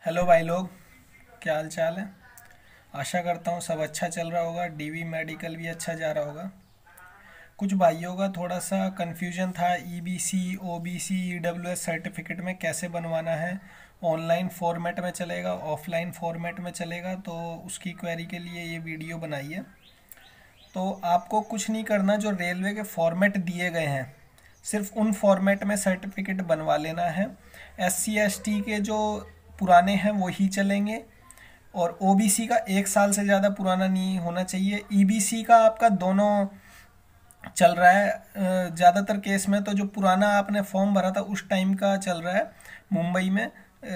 Hello भाई लोग। क्या हाल चाल है। आशा करता हूँ सब अच्छा चल रहा होगा। डीवी मेडिकल भी अच्छा जा रहा होगा। कुछ भाइयों का थोड़ा सा कन्फ्यूजन था, ईबीसी ओबीसी ईडब्ल्यूएस सर्टिफिकेट में कैसे बनवाना है। ऑनलाइन फॉर्मेट में चलेगा, ऑफलाइन फॉर्मेट में चलेगा, तो उसकी क्वेरी के लिए ये वीडियो बनाई है। तो आपको कुछ नहीं करना, जो रेलवे के फॉर्मेट दिए गए हैं सिर्फ उन फॉर्मेट में सर्टिफिकेट बनवा लेना है। एससी एसटी के जो पुराने हैं वो ही चलेंगे, और ओबीसी का 1 साल से ज़्यादा पुराना नहीं होना चाहिए। ईबीसी का आपका दोनों चल रहा है। ज़्यादातर केस में तो जो पुराना आपने फॉर्म भरा था उस टाइम का चल रहा है मुंबई में।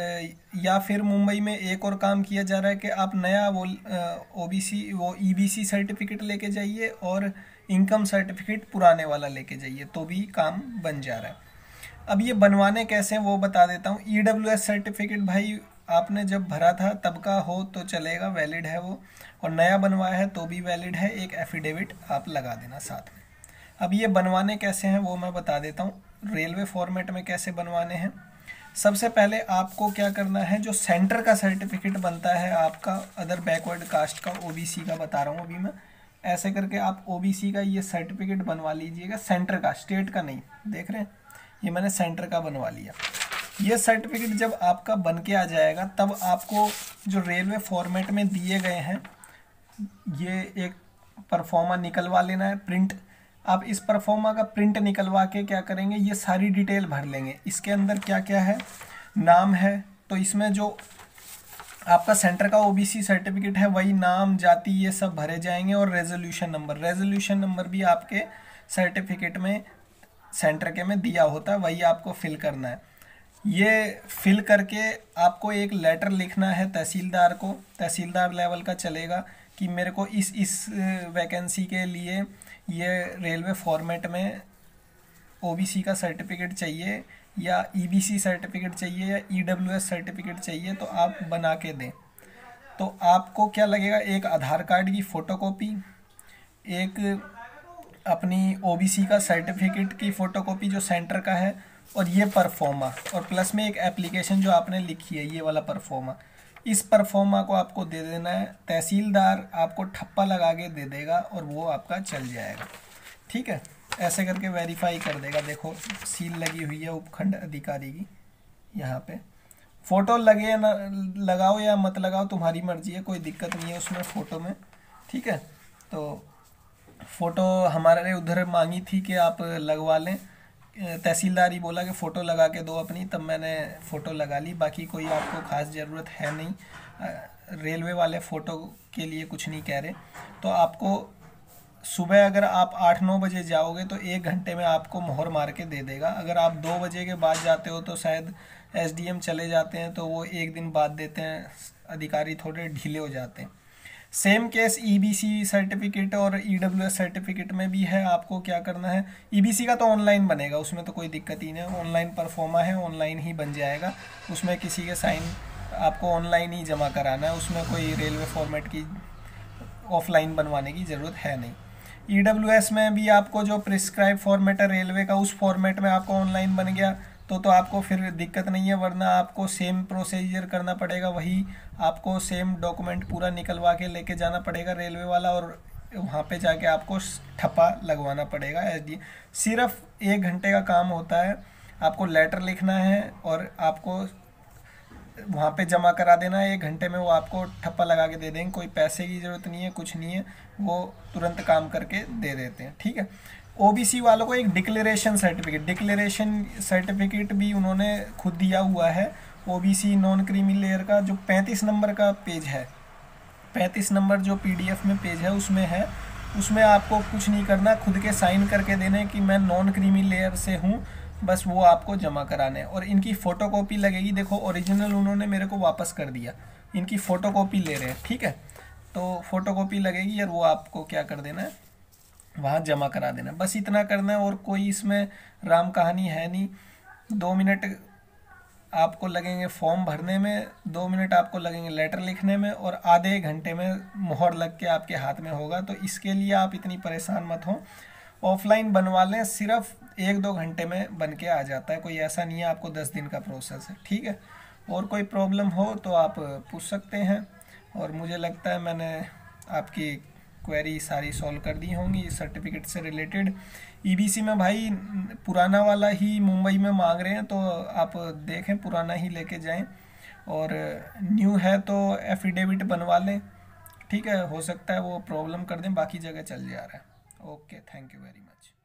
या फिर मुंबई में एक और काम किया जा रहा है कि आप नया वो ओबीसी वो ईबीसी सर्टिफिकेट लेके जाइए और इनकम सर्टिफिकेट पुराने वाला लेके जाइए, तो भी काम बन जा रहा है। अब ये बनवाने कैसे हैं वो बता देता हूँ। ईडब्ल्यूएस सर्टिफिकेट भाई आपने जब भरा था तब का हो तो चलेगा, वैलिड है वो। और नया बनवाया है तो भी वैलिड है। एक एफिडेविट आप लगा देना साथ में। अब ये बनवाने कैसे हैं वो मैं बता देता हूँ। रेलवे फॉर्मेट में कैसे बनवाने हैं। सबसे पहले आपको क्या करना है, जो सेंटर का सर्टिफिकेट बनता है आपका अदर बैकवर्ड कास्ट का, ओबीसी का बता रहा हूँ अभी मैं। ऐसे करके आप ओबीसी का ये सर्टिफिकेट बनवा लीजिएगा, सेंटर का, स्टेट का नहीं। देख रहे हैं, ये मैंने सेंटर का बनवा लिया। ये सर्टिफिकेट जब आपका बन के आ जाएगा तब आपको जो रेलवे फॉर्मेट में दिए गए हैं ये एक परफॉर्मा निकलवा लेना है, प्रिंट। आप इस परफॉर्मा का प्रिंट निकलवा के क्या करेंगे, ये सारी डिटेल भर लेंगे। इसके अंदर क्या क्या है, नाम है, तो इसमें जो आपका सेंटर का ओबीसी सर्टिफिकेट है वही नाम जाति ये सब भरे जाएंगे। और रेजोल्यूशन नंबर भी आपके सर्टिफिकेट में सेंटर के में दिया होता है, वही आपको फिल करना है। ये फिल करके आपको एक लेटर लिखना है तहसीलदार को, तहसीलदार लेवल का चलेगा, कि मेरे को इस वैकेंसी के लिए ये रेलवे फॉर्मेट में ओबीसी का सर्टिफिकेट चाहिए या ईबीसी सर्टिफिकेट चाहिए या ईडब्ल्यूएस सर्टिफिकेट चाहिए, तो आप बना के दें। तो आपको क्या लगेगा, एक आधार कार्ड की फ़ोटोकॉपी, एक अपनी ओबीसी का सर्टिफिकेट की फ़ोटोकॉपी जो सेंटर का है, और ये परफॉर्मा, और प्लस में एक एप्लीकेशन जो आपने लिखी है ये वाला परफॉर्मा। इस परफॉर्मा को आपको दे देना है। तहसीलदार आपको ठप्पा लगा के दे देगा और वो आपका चल जाएगा। ठीक है, ऐसे करके वेरीफाई कर देगा। देखो सील लगी हुई है उपखंड अधिकारी की। यहाँ पे फ़ोटो लगे ना लगाओ या मत लगाओ, तुम्हारी मर्जी है, कोई दिक्कत नहीं है उसमें फ़ोटो में। ठीक है, तो फ़ोटो हमारे उधर मांगी थी कि आप लगवा लें। तहसीलदार ही बोला कि फ़ोटो लगा के दो अपनी, तब मैंने फ़ोटो लगा ली। बाकी कोई आपको ख़ास ज़रूरत है नहीं। रेलवे वाले फ़ोटो के लिए कुछ नहीं कह रहे। तो आपको सुबह अगर आप 8-9 बजे जाओगे तो 1 घंटे में आपको मोहर मार के दे देगा। अगर आप 2 बजे के बाद जाते हो तो शायद एसडीएम चले जाते हैं तो वो 1 दिन बाद देते हैं, अधिकारी थोड़े ढीले हो जाते हैं। सेम केस ईबीसी सर्टिफिकेट और ईडब्ल्यूएस सर्टिफिकेट में भी है। आपको क्या करना है, ईबीसी का तो ऑनलाइन बनेगा, उसमें तो कोई दिक्कत ही नहीं है। ऑनलाइन परफॉर्मा है, ऑनलाइन ही बन जाएगा। उसमें किसी के साइन आपको ऑनलाइन ही जमा कराना है, उसमें कोई रेलवे फॉर्मेट की ऑफलाइन बनवाने की ज़रूरत है नहीं। ईडब्ल्यूएस में भी आपको जो प्रिस्क्राइब फॉर्मेट है रेलवे का, उस फॉर्मेट में आपको ऑनलाइन बन गया तो आपको फिर दिक्कत नहीं है। वरना आपको सेम प्रोसीजर करना पड़ेगा, वही आपको सेम डॉक्यूमेंट पूरा निकलवा के लेके जाना पड़ेगा रेलवे वाला, और वहाँ पे जाके आपको ठप्पा लगवाना पड़ेगा एसडी। सिर्फ 1 घंटे का काम होता है। आपको लेटर लिखना है और आपको वहाँ पे जमा करा देना है। 1 घंटे में वो आपको ठप्पा लगा के दे देंगे। कोई पैसे की ज़रूरत नहीं है, कुछ नहीं है, वो तुरंत काम करके दे देते हैं। ठीक है, ओबीसी वालों को एक डिक्लेरेशन सर्टिफिकेट भी उन्होंने खुद दिया हुआ है। ओबीसी नॉन क्रीमी लेयर का जो 35 नंबर का पेज है, 35 नंबर जो पीडीएफ में पेज है उसमें है। उसमें आपको कुछ नहीं करना, खुद के साइन करके देने कि मैं नॉन क्रीमी लेयर से हूँ, बस वो आपको जमा कराने। और इनकी फ़ोटोकॉपी लगेगी। देखो ओरिजिनल उन्होंने मेरे को वापस कर दिया, इनकी फ़ोटोकॉपी ले रहे हैं। ठीक है, तो फ़ोटोकॉपी लगेगी और वो आपको क्या कर देना है, वहाँ जमा करा देना। बस इतना करना है, और कोई इसमें राम कहानी है नहीं। 2 मिनट आपको लगेंगे फॉर्म भरने में, 2 मिनट आपको लगेंगे लेटर लिखने में, और आधे घंटे में मोहर लग के आपके हाथ में होगा। तो इसके लिए आप इतनी परेशान मत हो, ऑफलाइन बनवा लें। सिर्फ 1-2 घंटे में बन के आ जाता है, कोई ऐसा नहीं है आपको 10 दिन का प्रोसेस है। ठीक है, और कोई प्रॉब्लम हो तो आप पूछ सकते हैं, और मुझे लगता है मैंने आपकी क्वेरी सारी सॉल्व कर दी होंगी सर्टिफिकेट से रिलेटेड। ईबीसी में भाई पुराना वाला ही मुंबई में मांग रहे हैं, तो आप देखें पुराना ही लेके जाएं, और न्यू है तो एफिडेविट बनवा लें। ठीक है, हो सकता है वो प्रॉब्लम कर दें, बाकी जगह चल जा रहा है। Okay, thank you very much.